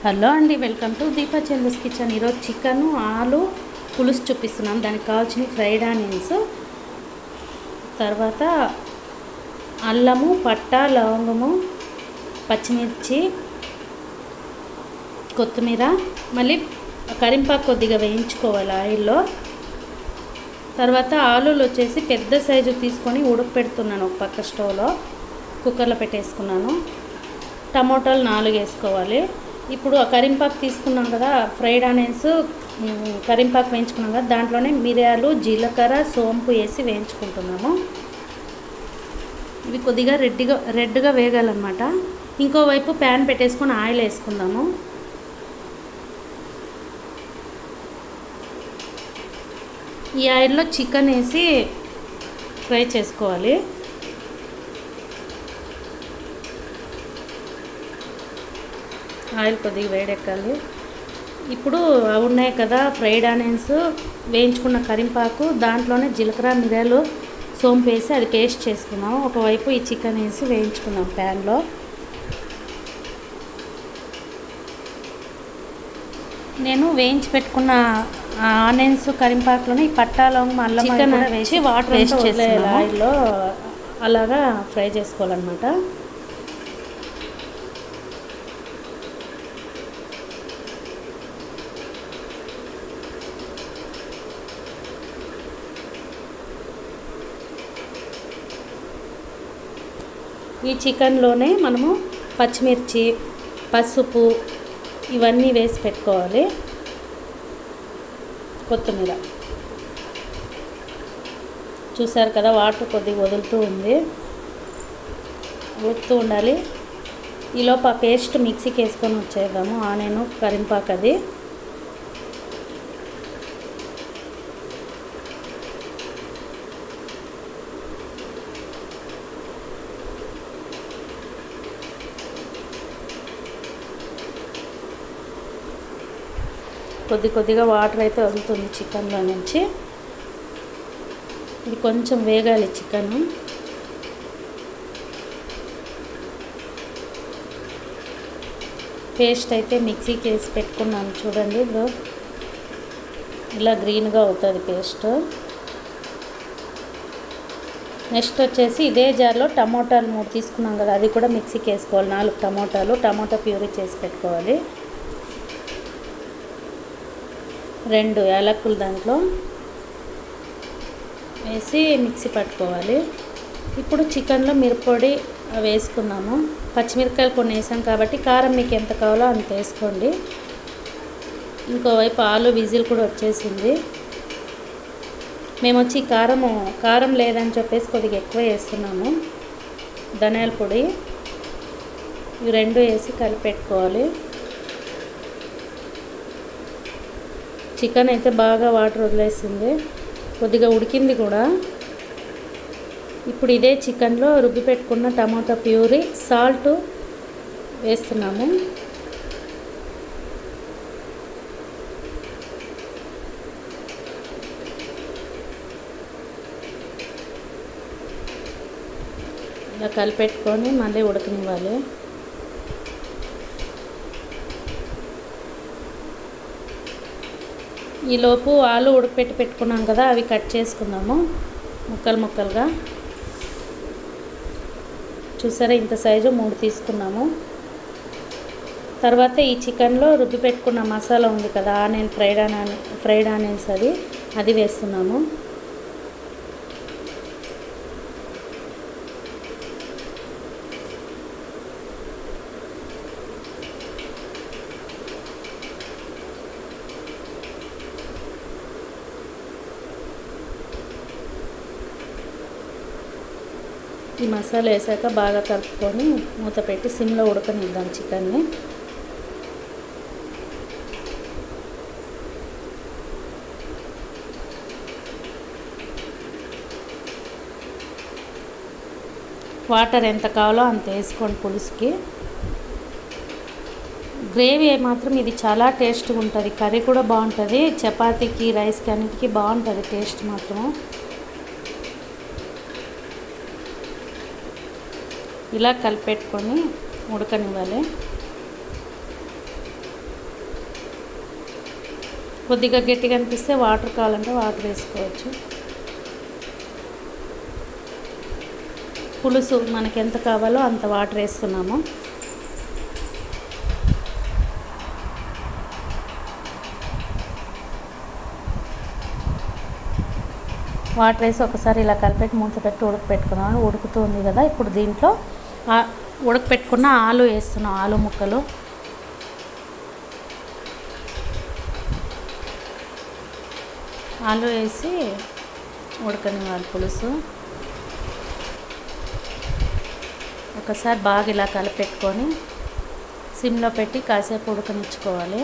Hello అండి, welcome to Deepa Chandu's kitchen. ఈరోజు chicken ఆలు పులుసు చూపిస్తున్నాం. దానికి కావాల్సిన ఫ్రైడ్ ఆనియన్స్, తర్వాత అల్లము, పట్ట, లవంగము, పచ్చిమిర్చి, కొత్తిమీర, మళ్ళీ కరింపాకు కొద్దిగా వేయించుకోవాలి ఆయిల్లో. తర్వాత ఆలులు వచ్చేసి పెద్ద సైజు తీసుకొని ఉడకపెడుతున్నాను. ఒక పక్క స్టవ్లో కుక్కర్లో పెట్టేసుకున్నాను. టమోటాలు 4 వేసుకోవాలి. ఇప్పుడు ఆ కరింపాకు తీసుకున్నాం కదా, ఫ్రైడ్ ఆనియన్స్ కరింపాకు వేయించుకున్నాం కదా, దాంట్లోనే మిరియాలు, జీలకర్ర, సోంపు వేసి వేయించుకుంటున్నాము. ఇవి కొద్దిగా రెడ్గా వేగాలన్నమాట. ఇంకోవైపు ప్యాన్ పెట్టేసుకొని ఆయిల్ వేసుకుందాము. ఈ ఆయిల్లో చికెన్ వేసి ఫ్రై చేసుకోవాలి. ఆయిల్ కొద్దిగా వేడెక్కాలి. ఇప్పుడు అవి ఉన్నాయి కదా ఫ్రైడ్ ఆనియన్స్, వేయించుకున్న కరింపాకు, దాంట్లోనే జీలకర్ర, మిరియాలు, సోంపు వేసి అది పేస్ట్ చేసుకున్నాం. ఒకవైపు ఈ చికెన్ వేసి వేయించుకున్నాం ప్యాన్లో. నేను వేయించి పెట్టుకున్న ఆనియన్స్ కరింపాకులోనే ఈ పట్టా, లవంగం, అల్లం చికెన్ వేసి వాటర్ వేస్ట్ చేసేయాలి. ఆయిల్లో అలాగా ఫ్రై చేసుకోవాలన్నమాట. ఈ చికెన్లోనే మనము పచ్చిమిర్చి, పసుపు ఇవన్నీ వేసి పెట్టుకోవాలి. కొత్తిమీర చూసారు కదా, వాటర్ కొద్దిగా వదులుతూ ఉంది, ఉడుకుతూ ఉండాలి. ఈలోపు ఆ పేస్ట్ మిక్సీకి వేసుకొని వచ్చేద్దాము. ఆనియన్, కరింపాకు అది. కొద్దిగా వాటర్ అయితే వదులుతుంది చికెన్లో నుంచి. ఇది కొంచెం వేగాలి చికెన్. పేస్ట్ అయితే మిక్సీకి వేసి పెట్టుకున్నాను చూడండి. ఇలా గ్రీన్గా అవుతుంది పేస్ట్. నెక్స్ట్ వచ్చేసి ఇదే జార్లో టమోటాలు 3 తీసుకున్నాం కదా, అది కూడా మిక్సీకి వేసుకోవాలి. 4 టమోటాలు, టమోటా ప్యూరీ చేసి పెట్టుకోవాలి. 2 యాలక్కులు దాంట్లో వేసి మిక్సీ పట్టుకోవాలి. ఇప్పుడు చికెన్లో మిరప్పొడి వేసుకున్నాము. పచ్చిమిరపకాయలు కొన్ని వేసాం కాబట్టి కారం మీకు ఎంత కావాలో అంత వేసుకోండి. ఇంకోవైపు ఆలు విజిల్ కూడా వచ్చేసింది. మేము వచ్చి కారం లేదని చెప్పేసి కొద్దిగా ఎక్కువ వేస్తున్నాము. ధనియాల పొడి ఇవి 2 వేసి కలిపెట్టుకోవాలి. చికెన్ అయితే బాగా వాటర్ వదిలేసింది, కొద్దిగా ఉడికింది కూడా. ఇప్పుడు ఇదే చికెన్లో రుబ్బి పెట్టుకున్న టమాటా ప్యూరీ, సాల్ట్ వేస్తున్నాము. ఇలా కలిపెట్టుకొని మళ్ళీ ఉడకనివ్వాలి. ఈలోపు ఆలు ఉడకపెట్టి పెట్టుకున్నాం కదా, అవి కట్ చేసుకుందాము ముక్కలుగా. చూసారా, ఇంత సైజు 3 తీసుకున్నాము. తర్వాత ఈ చికెన్లో రుబ్బి పెట్టుకున్న మసాలా ఉంది కదా, ఫ్రైడ్ ఆనియన్స్ అది వేస్తున్నాము. ఈ మసాలా వేసాక బాగా కలుపుకొని మూత పెట్టి సిమ్లో ఉడకనిద్దాం చికెన్ని. వాటర్ ఎంత కావాలో అంత వేసుకోండి పులుసుకి. గ్రేవీ మాత్రం ఇది చాలా టేస్ట్గా ఉంటుంది. కర్రీ కూడా బాగుంటుంది, చపాతీకి, రైస్కి అన్నిటికీ బాగుంటుంది టేస్ట్ మాత్రం. ఇలా కలిపెట్టుకొని ఉడకనివ్వాలి. కొద్దిగా గట్టిగా అనిపిస్తే వాటర్ కావాలంటే వాటర్ వేసుకోవచ్చు. పులుసు మనకి ఎంత కావాలో అంత వాటర్ వేస్తున్నాము. వాటర్ వేసి ఒకసారి ఇలా కలిపెట్టి మూత పెట్టి ఉడకపెట్టుకున్నాను. ఉడుకుతుంది కదా, ఇప్పుడు దీంట్లో ఉడకపెట్టుకున్న ఆలు వేస్తున్నాం. ఆలు ముక్కలు ఆలు వేసి ఉడకనివ్వాలి. పులుసు ఒకసారి బాగా ఇలా కలిపెట్టుకొని సిమ్లో పెట్టి కాసేపు ఉడకనిచ్చుకోవాలి.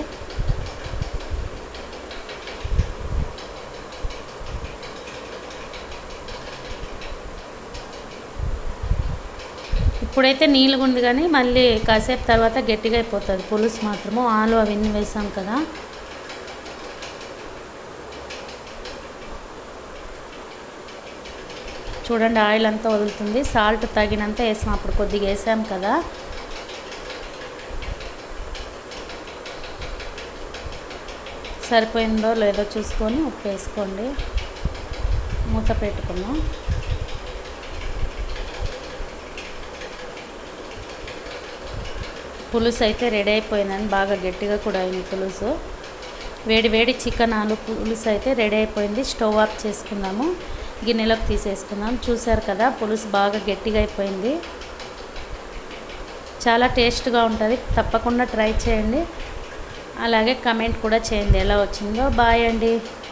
ఇప్పుడైతే నీళ్ళగా ఉంది కానీ మళ్ళీ కాసేపు తర్వాత గట్టిగా అయిపోతుంది పులుసు మాత్రము. ఆలు అవన్నీ వేసాం కదా. చూడండి ఆయిల్ అంతా వదులుతుంది. సాల్ట్ తగినంత వేసాం, అప్పుడు కొద్దిగా వేసాం కదా. సరిపోయిందో లేదో చూసుకొని ఉప్పు వేసుకోండి. మూత పెట్టుకున్నాం. పులుసు అయితే రెడీ అయిపోయిందని, బాగా గట్టిగా కూడా అయింది పులుసు. వేడి వేడి చికెన్ ఆలు పులుసు అయితే రెడీ అయిపోయింది. స్టవ్ ఆఫ్ చేసుకుందాము, గిన్నెలోకి తీసేసుకుందాం. చూసారు కదా పులుసు బాగా గట్టిగా అయిపోయింది. చాలా టేస్ట్గా ఉంటుంది. తప్పకుండా ట్రై చేయండి. అలాగే కమెంట్ కూడా చేయండి ఎలా వచ్చిందో. బాయ్ అండి.